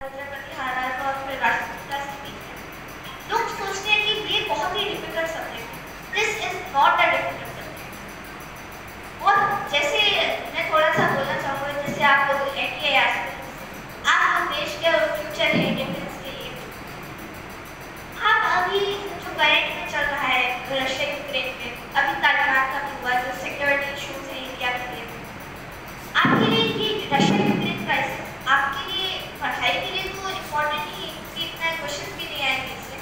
और फिर राष्ट्रपिता से सीखते हैं। लोग सोचते हैं कि ये बहुत ही डिफिकल्ट सब्जेक्ट है। This is not a difficult subject. और जैसे मैं थोड़ा सा बोलना चाहूँगा, जैसे आप लोग एनडीए एस्पिरेंट्स, आप लोग देश के फ्यूचर है डिफेंस के लिए। आप अभी जो करंट में चल रहा है रशिया यूक्रेन में, अभी तालिबान का भी हुआ, जो सिक्योरिटी इशूज है इंडिया के लिए, आपके लिए ये रशिया यूक्रेन क्राइसिस आपके लिए पढ़ाई के लिए तो इम्पोर्टेंट ही, इतना क्वेश्चन भी नहीं आएंगे इससे,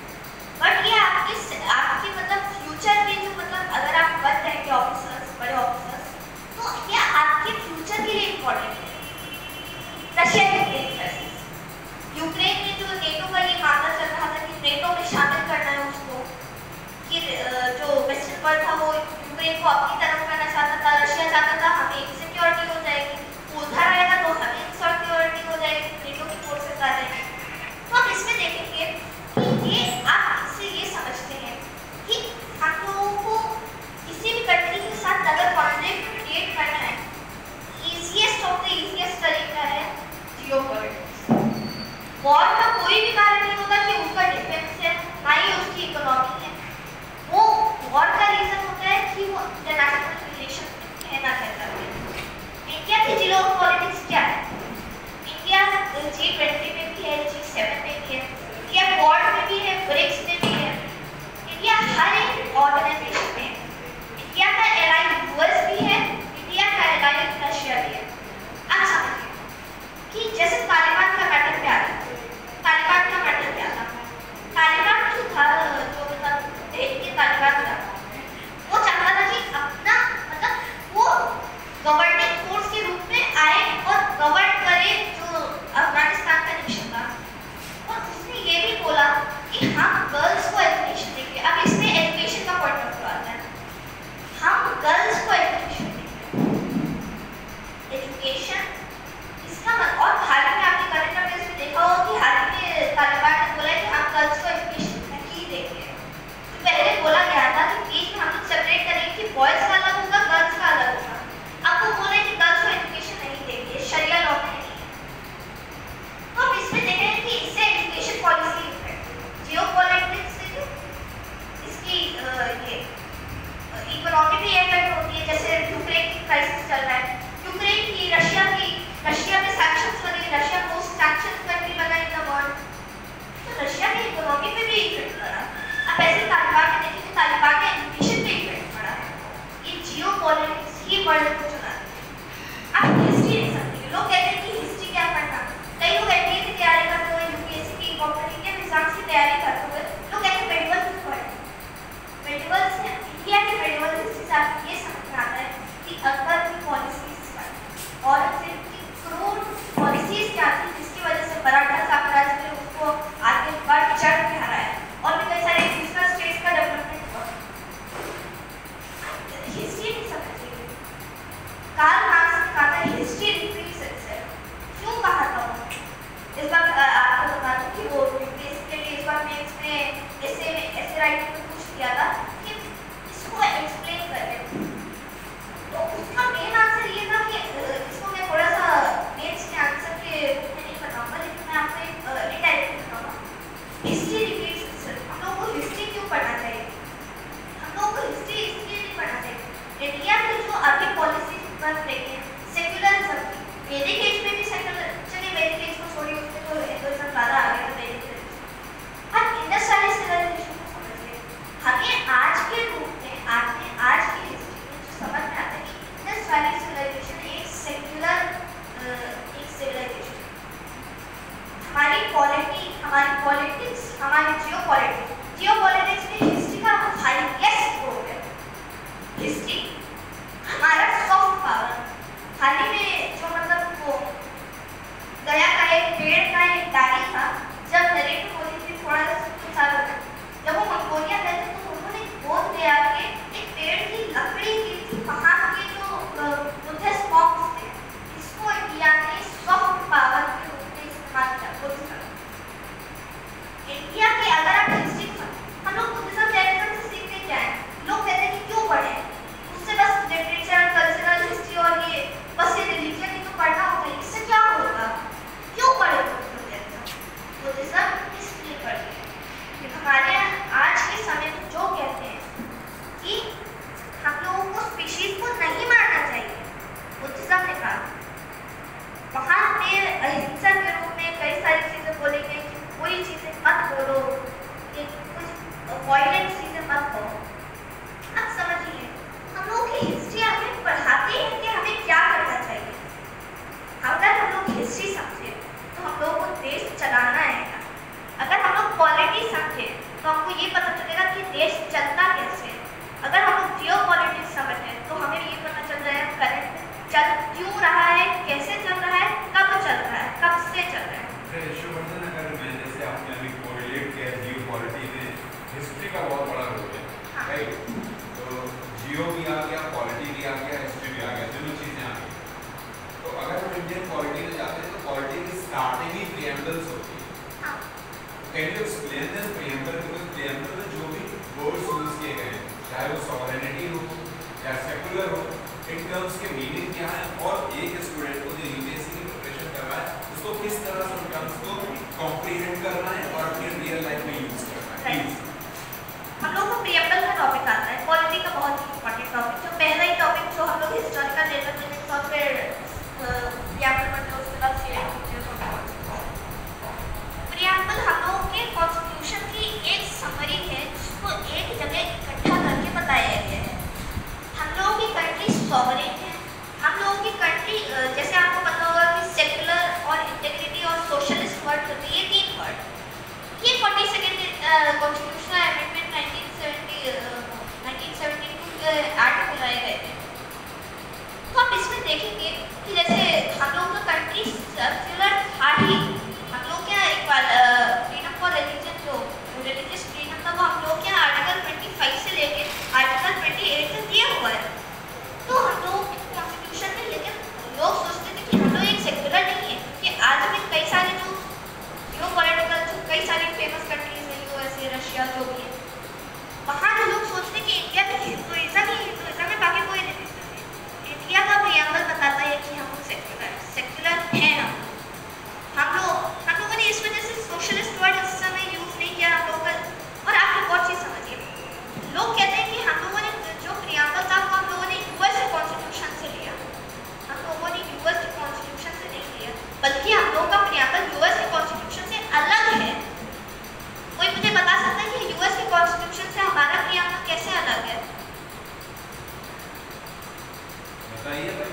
बट ये आपके मतलब फ्यूचर के जो मतलब अगर आप बन रहेंगे ऑफिसर्स, बड़े ऑफिसर्स, तो ये आपके फ्यूचर के लिए इम्पोर्टेंट है। रशिया यूक्रेन क्राइसिस, यूक्रेन में जो नेटो का ये मामला चल रहा था कि नेटो में शामिल करना है उसको, कि जो वेस्टर्न वर्ल्ड था वो यूक्रेन को अपनी तरफ करना चाहता था, रशिया चाहता था हमें इनसिक्योरिटी हो जाएगी, उधर आएगा तो हमें इनसिक्योरिटी हो जाएगी, नेटो की फोर्सेस आ जाएंगे। तो आप इसमें देखेंगे कि ये आप इससे ये समझते हैं कि हम लोगों को किसी भी कंट्री के साथ अगर कॉन्फ्लिक्ट क्रिएट करना है, इजीएस्ट ऑफ द इजीएस्ट तरीका है जियोपॉलिटिक्स। वॉर का कोई भी कारण नहीं होता कि उसका डिफेंस है, ना ही उसकी इकोनॉमी है। वो वॉर का रीजन होता है कि वो इंटरनेशनल रिलेशन कहना कहता है। इंडिया की जियोपॉलिटिक्स क्या है? इंडिया G20 में भी है, G7 में भी है, इंडिया क्वाड में भी है, ब्रिक्स में भी है। इंडिया हर एक ऑर्गेनाइजेशन में, इंडिया का एलाइ यूएस भी है, इंडिया का एलाइ रशिया भी है। आप समझिए कि जैसे तालिबान का मैटर क्या था, तालिबान का मैटर क्या था? तालिबान जो था, जो मतलब दिल्ली के तालिबान था, वो चाहता था कि अपना मतलब वो गवर्निंग फोर्स के रूप में आए और गवर्न करे जो अफगानिस्तान का नेशन था। और उसने ये भी बोला कि हम गर्ल्स को एजुकेशन देंगे। अब इसमें एजुकेशन का पॉइंट ऑफ व्यू आता है, हम गर्ल्स को एजुकेशन देंगे। एजुकेशन इसका और हाल ही में आपने करंट अफेयर्स में देखा होगा कि हाल ही में तालिबान ने बोला कि हम गर्ल्स को एजुकेशन नहीं देंगे। तो पहले बोला गया था कि प्लीज हम लोग सेपरेट करेंगे कि बॉयज का अलग होगा, गर्ल्स का अलग होगा। अब वो बोले कि गर्ल्स को एजुकेशन नहीं देंगे, शरिया लॉ में नहीं है। तो हम इसमें देख रहे हैं कि इससे एजुकेशन पॉलिसी इफेक्ट, जियोपॉलिटिक्स से जो इसकी ये इकोनॉमी भी इफेक्ट होती है। जैसे यूक्रेन की क्राइसिस चल रहा है, यूक्रेन की रशिया में सैंक्शंस लगे, रशिया मोस्ट सैंक्शंस कंट्री बना इन द वर्ल्ड, तो रशिया की इकोनॉमी पे भी इफेक्ट पड़ा। अब ऐसे तालिबान में देखें तो तालिबान के एजुकेशन पे इफेक्ट पड़ा है। ये जियोपॉलिटिक्स ही वर्ल्ड को चला रही है। आप हिस्ट्री नहीं समझेंगे। लोग कहते हैं कि हिस्ट्री क्या पढ़ना, कई लोग एनडीए की तैयारी करते हुए, यूपीएससी की कॉम्पिटिटिव एग्जाम्स की तैयारी करते हुए लोग कहते हैं मेडिवल क्यों पढ़ें। मेडिवल से इंडिया के मेडिवल हिस्ट्री से आपको ये समझ में आता है कि अकबर की पॉलिसीज पर और फिर की क्रूर पॉलिसीज क्या थी, जिसकी वजह से मराठा साम्राज्य में उसको आगे बढ़ चढ़ के हराया और भी कई सारे रीजनल स्टेट्स का डेवलपमेंट हुआ। हिस्ट्री नहीं समझिए। कार्ल मार्क्स ने कहा था हिस्ट्री रिपीट्स इटसेल्फ। क्यों कहा था उन्होंने? इस बार आपको बता दूं कि वो बेसिकली इस बार मेंस में ऐसे राइटिंग में पूछ दिया था कि इसको एक्सप्लेन करें। तो उसका मेन आंसर ये था कि इसको मैं थोड़ा सा मेंस के आंसर के रूप में नहीं बताऊंगा, लेकिन मैं आपको एक इनडायरेक्टली बताऊंगा। History repeats itself. हम लोगों को हिस्ट्री क्यों पढ़ना चाहिए? हम लोगों को हिस्ट्री इसलिए नहीं पढ़ना चाहिए। इंडिया की जो अभी पॉलिसीज बन रही है सेक्युलरिज्म की, वैदिक एज में भी सेक्युलर, चलिए वैदिक एज को छोड़िए, उसमें तो हिंदुइज्म ज़्यादा आ गया था वैदिक एज। हम इंडस्ट्रियलाइज सिविलाइजेशन को समझिए। हमें आज के रूप में, आज की हिस्ट्री में जो समझ में आता है कि इंडस्ट्रियलाइज सिविलाइजेशन एक सेक्युलर एक सिविलाइजेशन। हमारी पॉलिटी, हमारी पॉलिटिक्स, हमारी जियोपॉलिटिक्स में हिस्ट्री का हाईएस्ट रोल है। हिस्ट्री हमारा सॉफ्ट पावर। हाल ही में जो मतलब वो गया का एक पेड़ का एक डाली था, जब नरेंद्र मोदी जी थोड़ा सा कुछ साल हो गए, जब वो मंगोलिया गए थे तो उन्होंने गोद ले आके एक पेड़ की लकड़ी दी थी, वहाँ के जो बुद्धिस्ट मॉन्क्स थे। इसको इंडिया ने सॉफ्ट पावर के रूप में इस्तेमाल किया। इंडिया के यशवर्धन, अगर मैं जैसे आपने अभी कोरिलेट किया जियो पॉलिटी में हिस्ट्री का बहुत बड़ा रोल है, राइट? तो जियो भी आ गया, पॉलिटी भी आ गया, हिस्ट्री भी आ गया, दोनों चीज़ें आ गई। तो अगर हम इंडियन पॉलिटी में जाते हैं तो पॉलिटी की स्टार्टिंग ही प्रीएम्बल्स होती है। Can you explain this preamble? Because preamble में जो भी वर्ड्स यूज किए गए हैं, चाहे वो सॉवरेनिटी हो या सेकुलर हो, इन टर्म्स के मीनिंग क्या है, और एक स्टूडेंट को जो यूपीएससी की प्रिपरेशन कर रहा है उसको किस तरह से उन टर्म्स को कॉम्प्रिहेंड करना है और अपनी रियल लाइफ में यूज करना है। हम लोग को प्रीएम्बल का टॉपिक आता है, पॉलिटी का बहुत इंपॉर्टेंट टॉपिक, जो पहला ही टॉपिक जो हम लोग हिस्टोरिकल डेटा मिनट्स और फिर प्रीएम्बल पढ़ते हैं, उसके बाद प्रीएम्बल हम लोग के कॉन्स्टिट्यूशन की एक समरी है जिसको एक जगह इकट्ठा करके बताया गया है। हम लोगों की कंट्री सॉवरेन है, हम लोगों की कंट्री जैसे आपको पता होगा कि सेकुलर और इंटीग्रिटी और सोशलिस्ट वर्ड होते हैं, ये 3 वर्ड, ये 42nd कॉन्स्टिट्यूशनल अमेंडमेंट 1972 के एक्ट में लाए गए थे। तो आप इसमें देखेंगे कि जैसे हम लोगों का कंट्री सेकुलर था ही, हम लोग क्या एक बार फ्रीडम फॉर रिलीजन, जो रिलीजियस फ्रीडम था, वो हम लोग क्या आर्टिकल 25 से लेके आर्टिकल 28 तक दिया हुआ है। तो हम लोग कॉन्स्टिट्यूशन में, लेकिन लोग सोचते थे कि हम लोग एक सेकुलर नहीं है, कि आज भी कई सारे जो जियोपॉलिटिकल जो कई सारी फेमस कंट्रीज हैं, यूएसए, रशिया, जो भी है, वहाँ के लोग सोचते हैं कि इंडिया में हिंदुइज्म ही हिंदुइज्म है, बाकी कोई रिलीजन नहीं। इंडिया का प्रीएम्बल बताता है कि हम सेकुलर हैं। हम लोगों ने इस वजह से सोशलिस्ट वर्ड इस समय यूज नहीं किया हम लोग का। और आप एक और चीज़ समझिए, लोग कहते हैं कि हम लोगों ने जो प्रीएम्बल था वो हम लोगों ने यूएस के कॉन्स्टिट्यूशन से लिया। हम लोगों ने यूएस के कॉन्स्टिट्यूशन से नहीं लिया, बल्कि हम लोगों का प्रीएम्बल यूएस के कॉन्स्टिट्यूशन से अलग है। कोई मुझे बता सकता है कि यूएस के कॉन्स्टिट्यूशन से हमारा प्रीएम्बल कैसे अलग है? बताइए भाई।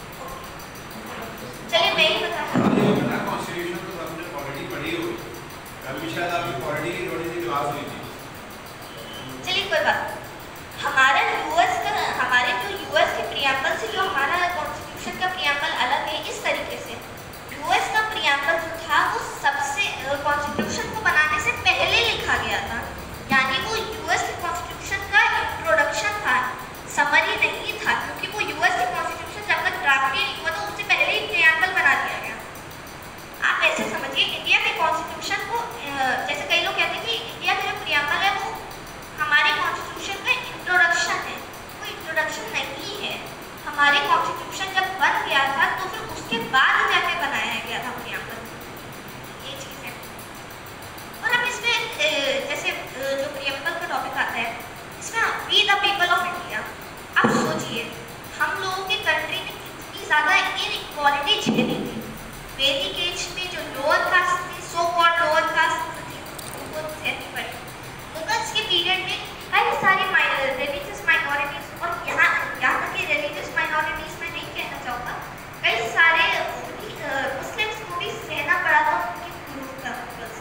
चलिए मैं ही बताता हूँ। कॉन्स्टिट्यूशन तो आपने ऑलरेडी पढ़ी होगी, कभी शायद आपकी पॉलिटी की थोड़ी सी क्लास हुई थी। चलिए कोई बात, हमारे जो यूएस के प्रीएम्बल से जो हमारा कॉन्स्टिट्यूशन का प्रीएम्बल अलग है इस तरीके से। यूएस का प्रीएम्बल जो था वो सबसे कॉन्स्टिट्यूशन को बनाने से पहले लिखा गया था, यानी वो यूएस के कॉन्स्टिट्यूशन का इंट्रोडक्शन था, समरी नहीं था, क्योंकि वो यूएस के कॉन्स्टिट्यूशन जब तक ड्राफ्ट नहीं हुआ तो उससे पहले ही प्रीएम्बल बना दिया गया। आप ऐसे समझिए, इंडिया के कॉन्स्टिट्यूशन को जैसे कई लोग कहते हैं कि इंडिया का जो प्रीएम्बल है वो हमारे कॉन्स्टिट्यूशन का इंट्रोडक्शन है, वो इंट्रोडक्शन नहीं है। हमारे कॉन्स्टिट्यूशन जब बन गया था तो फिर उसके बाद जाके बनाया गया था प्रीएम्बल, ये चीज़ है। और अब इसमें जैसे जो प्रीएम्बल का टॉपिक आता है, इसमें we the people of India, आप सोचिए हम लोगों की कंट्री ने कितनी ज़्यादा इनइक्वालिटी झेली थी। वैदिक एज में जो लोअर कास्ट थी, सो कॉल्ड लोअर कास्ट थी, उनको झेलनी पड़ी। मुगल्स के पीरियड में कई सारी रिलीजियस माइनॉरिटीज, और यहाँ तक कि रिलीजियस माइनॉरिटीज में नहीं कहना चाहूँगा, कई सारे मुस्लिम्स को भी सहना पड़ा था उनके विरोध का मुगल्स।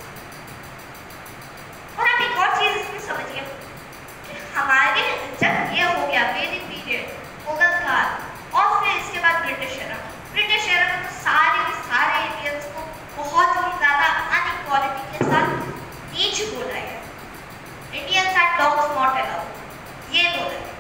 और आप एक और चीज़ इसमें समझिए, हमारे जब ये हो गया वैदिक पीरियड, मुगल काल, और फिर इसके बाद ब्रिटिश एरा में तो सारे इंडियंस को बहुत ही ज़्यादा अनइक्वालिटी के साथ नीच बोला गया। Indians are dogs not allowed, ये बोला गया।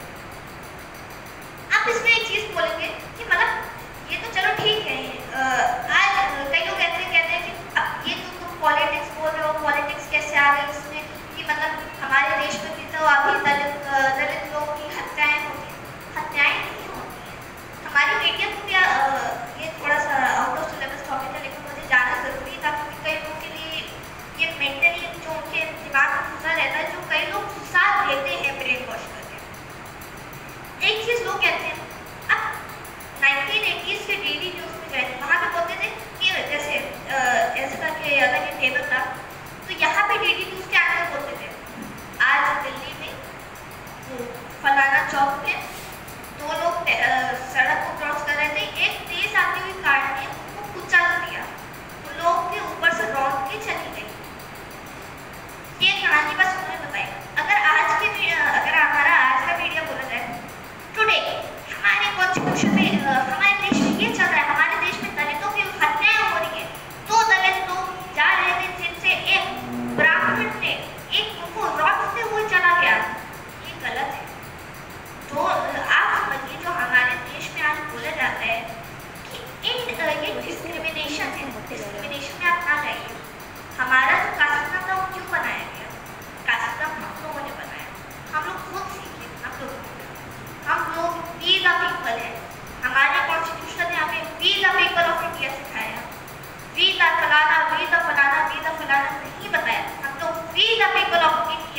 आप इसमें एक चीज़ बोलेंगे कि मतलब ये तो चलो ठीक है, आज कई लोग कहते हैं कि अब ये तो तुम पॉलिटिक्स बोल रहे हो, पॉलिटिक्स कैसे आ गई इसमें, कि मतलब हमारे देश में भी तो अभी दलित लोग की हत्याएं होती हैं। हत्याएं नहीं होती हैं, हमारी मीडिया को भी ये थोड़ा सा आउट ऑफ सिलेबस टॉपिक है, लेकिन मुझे जाना ज़रूरी था क्योंकि कई लोगों के लिए ये मेंटली जो उनके दिमाग में घुसा रहता है, जो कई लोग घुसा देते हैं ब्रेन वॉश करके। एक चीज़ लोग कहते हैं, अब 1980s के डीडी न्यूज़ में गए, वहाँ पे बोलते थे कि जैसे ऐसे करके अगर ये टेबल था तो यहाँ पे डीडी न्यूज़ के आगे बोलते थे, आज दिल्ली में फलाना चौक पे 2 लोग सड़क को क्रॉस कर रहे थे, एक तेज आती हुई कार ने उनको कुचल दिया, तो लोग के ऊपर से रौंद के चली गई। ये कहानी बस उन्होंने बताई। अगर हमारा आज का मीडिया बोला जाए, टुडे हमारे कॉन्स्टिट्यूशन में हमारे देश में ये चल रहा है, हमारे देश में दलितों की हत्याएं हो रही है, 2 दलित लोग the people of India.